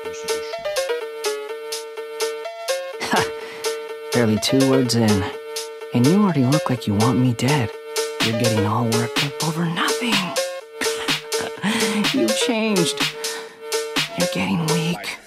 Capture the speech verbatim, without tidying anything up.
Ha! Barely two words in, and you already look like you want me dead. You're getting all worked up over nothing. You changed. You're getting weak.